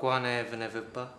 Pourquoi ne venez-vous pas?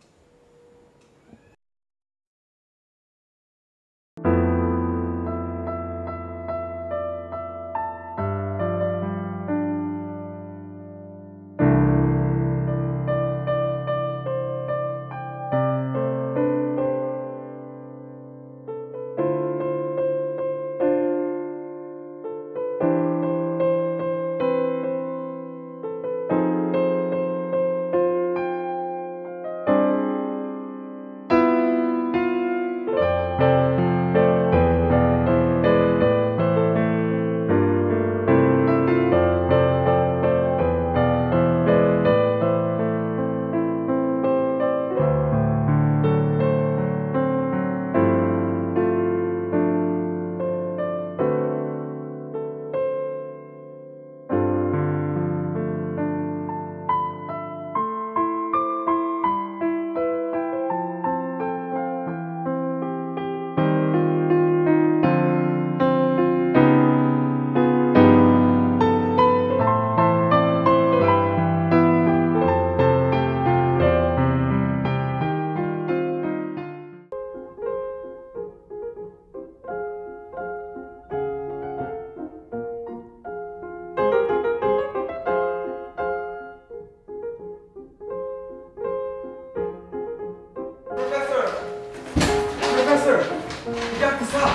Professeur, regarde ça.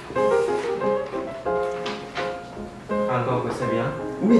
Encore que c'est bien. Oui.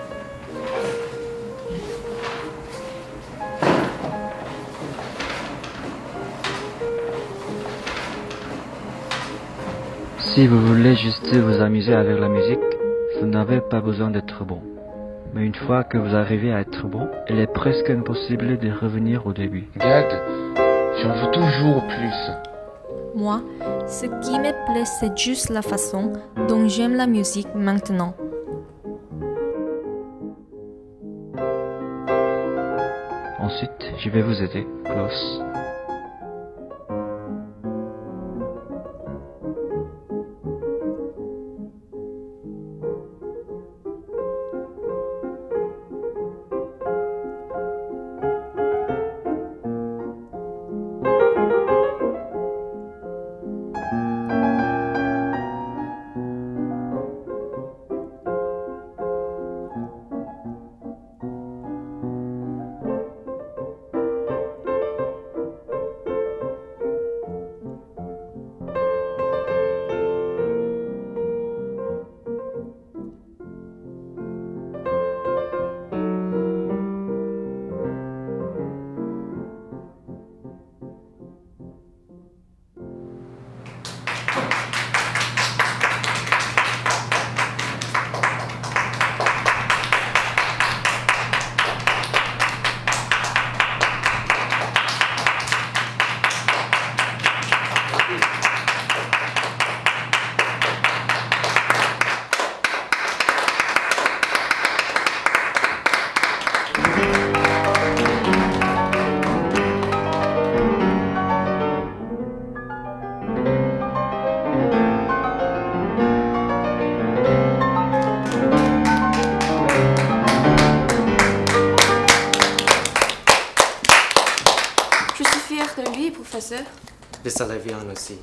Si vous voulez juste vous amuser avec la musique, vous n'avez pas besoin d'être bon. Mais une fois que vous arrivez à être bon, il est presque impossible de revenir au début. Gag, j'en veux toujours plus. Moi, ce qui me plaît, c'est juste la façon dont j'aime la musique maintenant. Ensuite, je vais vous aider, Klaus. Je suis fière de lui, professeur. Et ça le vient aussi.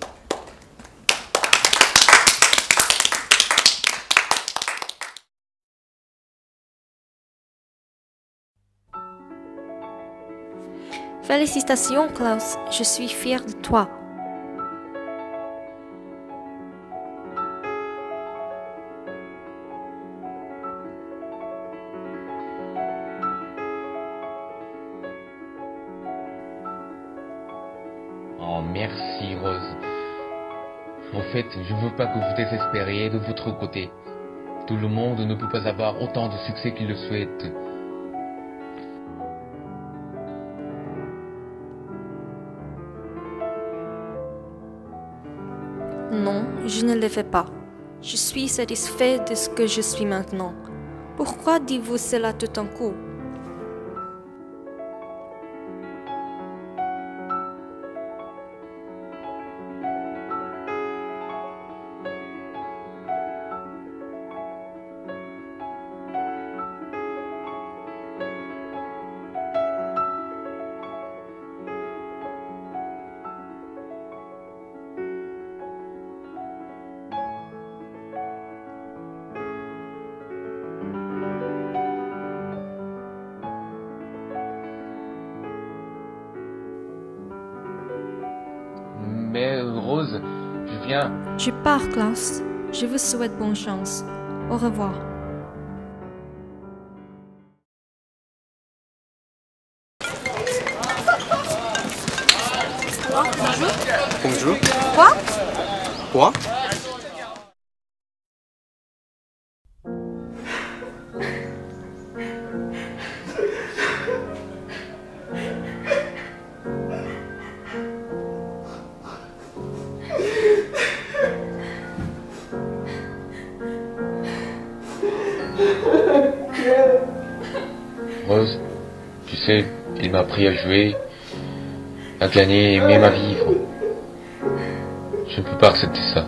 Félicitations, Klaus. Je suis fière de toi. Oh, merci, Rose. En fait, je veux pas que vous désespériez de votre côté. Tout le monde ne peut pas avoir autant de succès qu'il le souhaite. Non, je ne le fais pas. Je suis satisfait de ce que je suis maintenant. Pourquoi dites-vous cela tout d'un coup? Mais Rose, je viens... Je pars, Klaus. Je vous souhaite bonne chance. Au revoir. Bonjour. Quoi? Quoi? Rose, tu sais, il m'a appris à jouer, à gagner et même à vivre. Je ne peux pas accepter ça.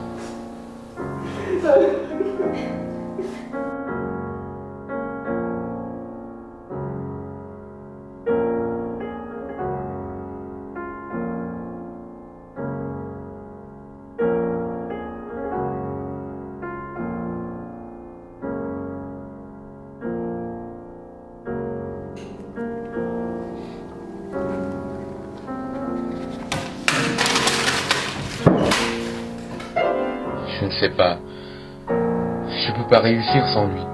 Je ne sais pas. Je peux pas réussir sans lui.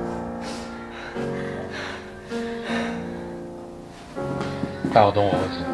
Pardon, Rose.